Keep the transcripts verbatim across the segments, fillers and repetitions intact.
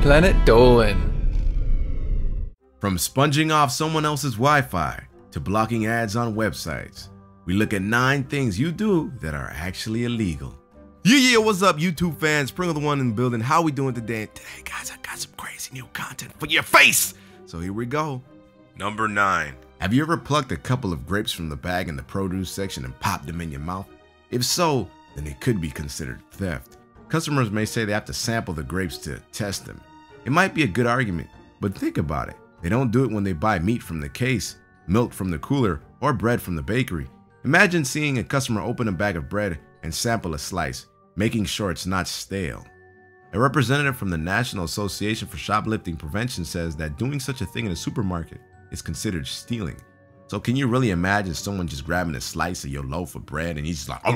Planet Dolan. From sponging off someone else's Wi-Fi to blocking ads on websites, we look at nine things you do that are actually illegal. Yeah, yeah, what's up, YouTube fans? Pringle the one in the building. How we doing today? Today, guys, I got some crazy new content for your face. So here we go. Number nine. Have you ever plucked a couple of grapes from the bag in the produce section and popped them in your mouth? If so, then it could be considered theft. Customers may say they have to sample the grapes to test them. It might be a good argument, but think about it. They don't do it when they buy meat from the case, milk from the cooler, or bread from the bakery. Imagine seeing a customer open a bag of bread and sample a slice, making sure it's not stale. A representative from the National Association for Shoplifting Prevention says that doing such a thing in a supermarket is considered stealing. So can you really imagine someone just grabbing a slice of your loaf of bread and he's just like,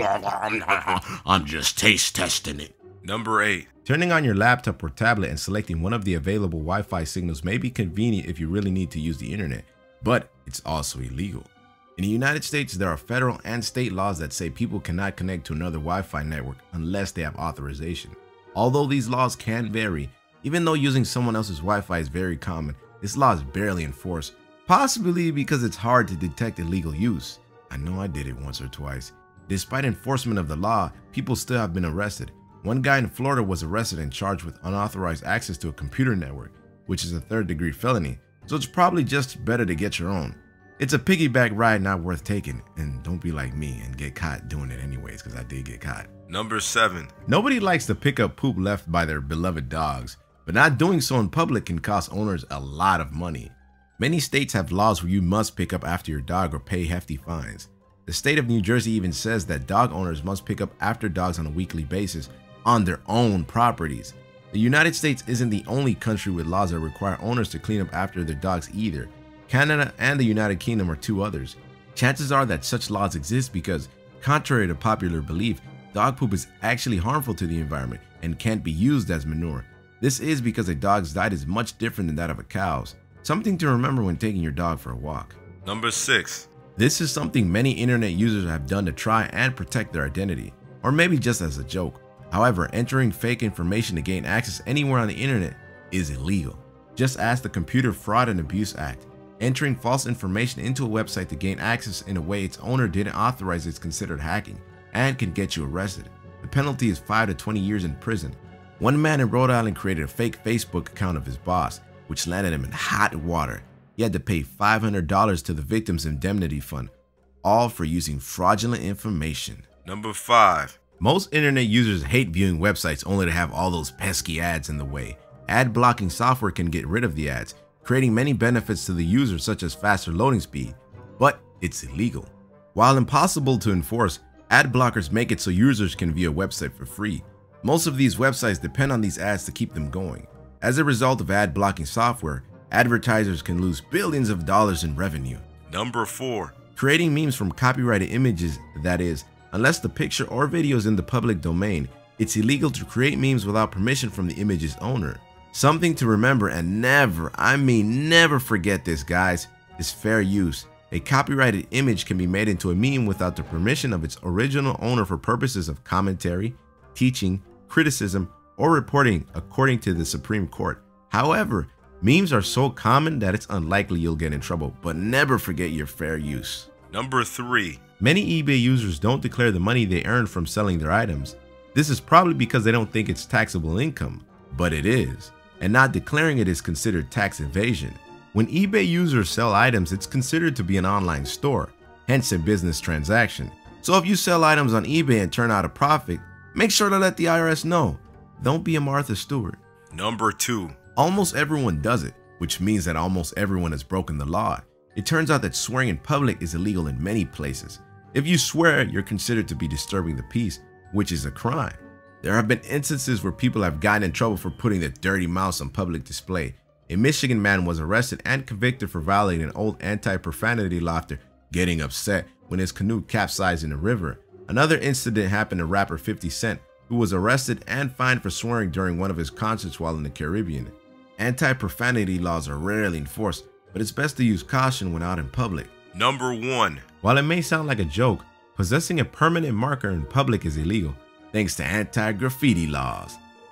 I'm just taste testing it. Number eight. Turning on your laptop or tablet and selecting one of the available Wi-Fi signals may be convenient if you really need to use the internet, but it's also illegal. In the United States, there are federal and state laws that say people cannot connect to another Wi-Fi network unless they have authorization. Although these laws can vary, even though using someone else's Wi-Fi is very common, this law is barely enforced, possibly because it's hard to detect illegal use. I know I did it once or twice. Despite enforcement of the law, people still have been arrested. One guy in Florida was arrested and charged with unauthorized access to a computer network, which is a third degree felony, so it's probably just better to get your own. It's a piggyback ride not worth taking, and don't be like me and get caught doing it anyways, because I did get caught. Number seven. Nobody likes to pick up poop left by their beloved dogs, but not doing so in public can cost owners a lot of money. Many states have laws where you must pick up after your dog or pay hefty fines. The state of New Jersey even says that dog owners must pick up after dogs on a weekly basis on their own properties. The United States isn't the only country with laws that require owners to clean up after their dogs either. Canada and the United Kingdom are two others. Chances are that such laws exist because, contrary to popular belief, dog poop is actually harmful to the environment and can't be used as manure. This is because a dog's diet is much different than that of a cow's. Something to remember when taking your dog for a walk. Number six. This is something many internet users have done to try and protect their identity, or maybe just as a joke. However, entering fake information to gain access anywhere on the internet is illegal. Just ask the Computer Fraud and Abuse Act. Entering false information into a website to gain access in a way its owner didn't authorize is considered hacking and can get you arrested. The penalty is five to twenty years in prison. One man in Rhode Island created a fake Facebook account of his boss, which landed him in hot water. He had to pay five hundred dollars to the victim's indemnity fund, all for using fraudulent information. Number five. Most internet users hate viewing websites only to have all those pesky ads in the way. Ad blocking software can get rid of the ads, creating many benefits to the user such as faster loading speed, but it's illegal. While impossible to enforce, ad blockers make it so users can view a website for free. Most of these websites depend on these ads to keep them going. As a result of ad blocking software, advertisers can lose billions of dollars in revenue. Number four. Creating memes from copyrighted images, that is, unless the picture or video is in the public domain, it's illegal to create memes without permission from the image's owner. Something to remember and never, I mean never forget this, guys, is fair use. A copyrighted image can be made into a meme without the permission of its original owner for purposes of commentary, teaching, criticism, or reporting, according to the Supreme Court. However, memes are so common that it's unlikely you'll get in trouble, but never forget your fair use. Number three. Many eBay users don't declare the money they earn from selling their items. This is probably because they don't think it's taxable income, but it is, and not declaring it is considered tax evasion. When eBay users sell items, it's considered to be an online store, hence a business transaction. So if you sell items on eBay and turn out a profit, make sure to let the I R S know. Don't be a Martha Stewart. Number two. Almost everyone does it, which means that almost everyone has broken the law. It turns out that swearing in public is illegal in many places. If you swear, you're considered to be disturbing the peace, which is a crime. There have been instances where people have gotten in trouble for putting their dirty mouths on public display. A Michigan man was arrested and convicted for violating an old anti-profanity law after getting upset when his canoe capsized in a river. Another incident happened to rapper fifty cent, who was arrested and fined for swearing during one of his concerts while in the Caribbean. Anti-profanity laws are rarely enforced, but it's best to use caution when out in public. Number one. While it may sound like a joke, possessing a permanent marker in public is illegal, thanks to anti-graffiti laws.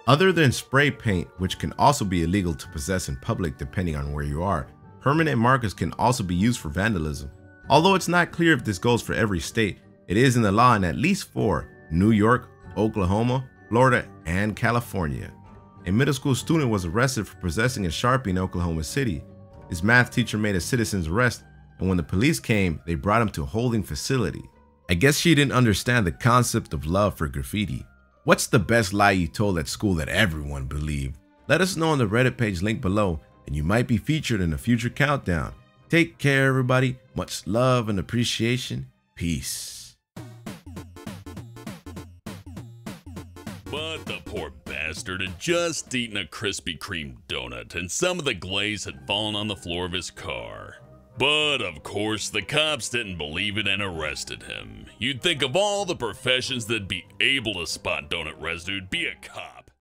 Other than spray paint, which can also be illegal to possess in public depending on where you are, permanent markers can also be used for vandalism. Although it's not clear if this goes for every state, it is in the law in at least four: New York, Oklahoma, Florida, and California. A middle school student was arrested for possessing a Sharpie in Oklahoma City. His math teacher made a citizen's arrest, and when the police came, they brought him to a holding facility. I guess she didn't understand the concept of love for graffiti. What's the best lie you told at school that everyone believed? Let us know on the Reddit page link below, and you might be featured in a future countdown. Take care, everybody. Much love and appreciation. Peace. But the poor bastard had just eaten a Krispy Kreme donut, and some of the glaze had fallen on the floor of his car. But of course, the cops didn't believe it and arrested him. You'd think of all the professions that'd be able to spot donut residue, it'd be a cop.